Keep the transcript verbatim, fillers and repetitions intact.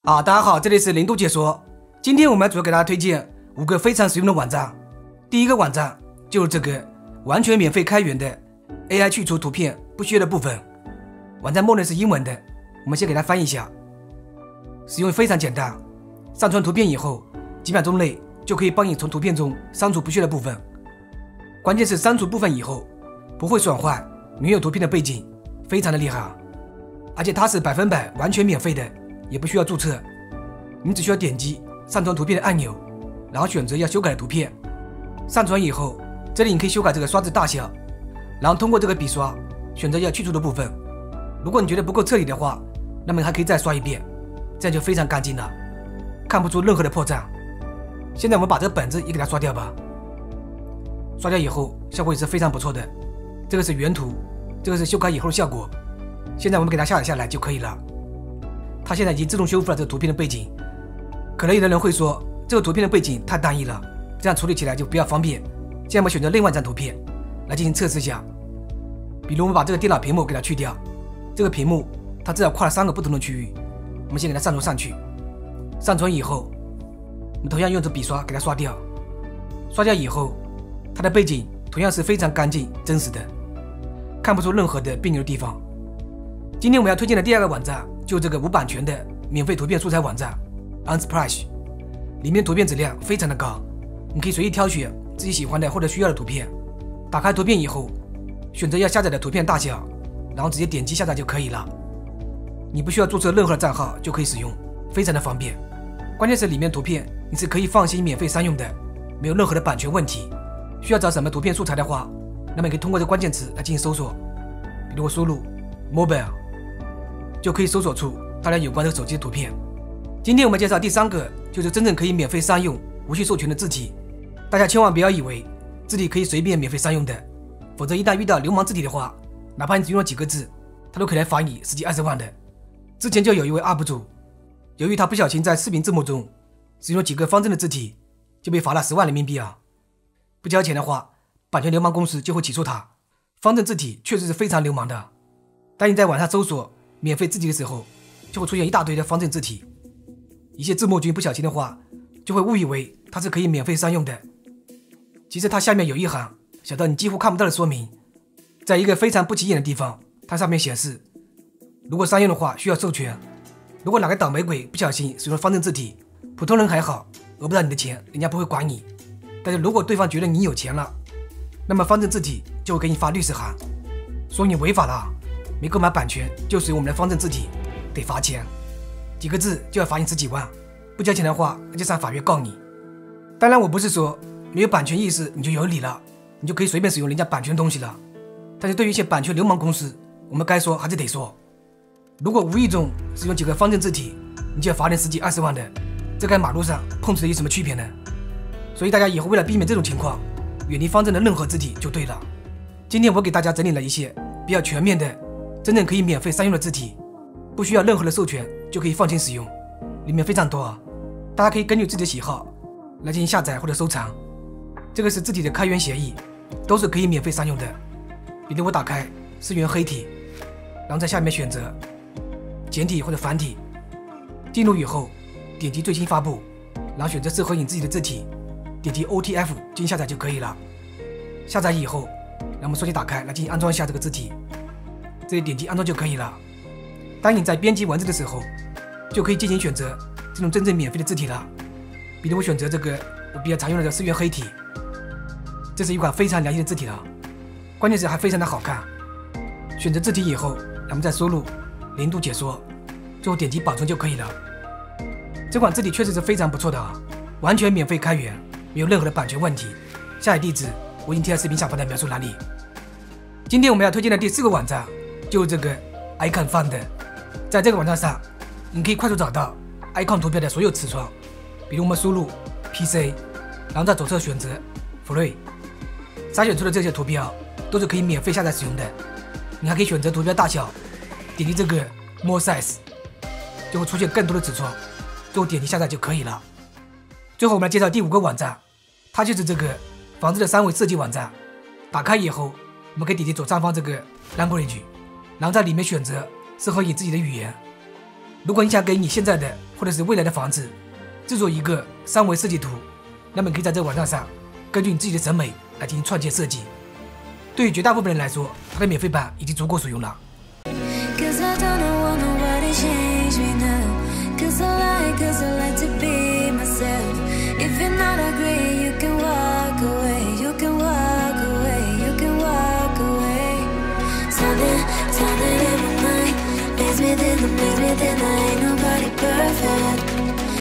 啊，大家好，这里是零度解说。今天我们主要给大家推荐五个非常实用的网站。第一个网站就是这个完全免费开源的 A I 去除图片不需要的部分。网站默认是英文的，我们先给它翻译一下。使用非常简单，上传图片以后，几秒钟内就可以帮你从图片中删除不需要的部分。关键是删除部分以后不会损坏原有图片的背景，非常的厉害。而且它是百分百完全免费的，也不需要注册，你只需要点击上传图片的按钮，然后选择要修改的图片。上传以后，这里你可以修改这个刷子大小，然后通过这个笔刷选择要去除的部分。如果你觉得不够彻底的话，那么还可以再刷一遍，这样就非常干净了，看不出任何的破绽。现在我们把这个本子也给它刷掉吧。刷掉以后效果也是非常不错的，这个是原图，这个是修改以后的效果。现在我们给它下载下来就可以了。它现在已经自动修复了这个图片的背景。可能有的人会说这个图片的背景太单一了，这样处理起来就比较方便。现在我们选择另外一张图片来进行测试一下。比如我们把这个电脑屏幕给它去掉，这个屏幕它至少跨了三个不同的区域。我们先给它上传上去，上传以后我们同样用这笔刷给它刷掉。刷掉以后，它的背景同样是非常干净真实的，看不出任何的别扭的地方。今天我们要推荐的第二个网站就是这个无版权的免费图片素材网站 Unsplash， 里面图片质量非常的高，你可以随意挑选自己喜欢的或者需要的图片。打开图片以后，选择要下载的图片大小，然后直接点击下载就可以了。你不需要注册任何的账号就可以使用，非常的方便。关键是里面图片你是可以放心免费商用的，没有任何的版权问题。需要找什么图片素材的话，那么你可以通过这关键词来进行搜索，比如我输入 mobile， 就可以搜索出大量有关的手机的图片。今天我们介绍第三个，就是真正可以免费商用无需授权的字体。大家千万不要以为字体可以随便免费商用的，否则一旦遇到流氓字体的话，哪怕你只用了几个字，他都可以来罚你十几二十万的。之前就有一位 U P 主，由于他不小心在视频字幕中使用了几个方正的字体，就被罚了十万人民币啊！不交钱的话，版权流氓公司就会起诉他。方正字体确实是非常流氓的。当你在网上搜索免费字体的时候，就会出现一大堆的方正字体，一些字幕君不小心的话，就会误以为它是可以免费商用的。其实它下面有一行小到你几乎看不到的说明，在一个非常不起眼的地方，它上面显示，如果商用的话需要授权。如果哪个倒霉鬼不小心使用方正字体，普通人还好，讹不到你的钱，人家不会管你。但是如果对方觉得你有钱了，那么方正字体就会给你发律师函，说你违法了，没购买版权就使用我们的方正字体，得罚钱，几个字就要罚你十几万，不交钱的话那就上法院告你。当然我不是说没有版权意识你就有理了，你就可以随便使用人家版权东西了。但是对于一些版权流氓公司，我们该说还是得说。如果无意中使用几个方正字体，你就要罚人十几二十万的，这跟马路上碰瓷的有什么区别呢？所以大家以后为了避免这种情况，远离方正的任何字体就对了。今天我给大家整理了一些比较全面的真正可以免费商用的字体，不需要任何的授权就可以放心使用，里面非常多啊，大家可以根据自己的喜好来进行下载或者收藏。这个是字体的开源协议，都是可以免费商用的。比如我打开思源黑体，然后在下面选择简体或者繁体，进入以后点击最新发布，然后选择适合你自己的字体，点击 O T F 进行下载就可以了。下载以后，让我们手机打开来进行安装一下这个字体，这里点击安装就可以了。当你在编辑文字的时候，就可以进行选择这种真正免费的字体了。比如我选择这个我比较常用的思源黑体，这是一款非常良心的字体了，关键是还非常的好看。选择字体以后，我们再输入零度解说，最后点击保存就可以了。这款字体确实是非常不错的啊，完全免费开源，没有任何的版权问题。下载地址我已经贴在视频下方的描述栏里。今天我们要推荐的第四个网站就是这个 Icon Find， 在这个网站上，你可以快速找到 icon 图标的所有词窗。比如我们输入 P C， 然后在左侧选择 Free， 筛选出的这些图标都是可以免费下载使用的。你还可以选择图标大小，点击这个 More Size， 就会出现更多的词窗，最后点击下载就可以了。最后我们来介绍第五个网站，它就是这个房子的三维设计网站。打开以后，我们可以点击左上方这个 Language， 然后在里面选择适合你自己的语言。 如果你想给你现在的或者是未来的房子制作一个三维设计图，那么你可以在这个网站上根据你自己的审美来进行创建设计。对于绝大部分人来说，它的免费版已经足够使用了。 Something in my mind leads me then, leads me then. I ain't nobody perfect.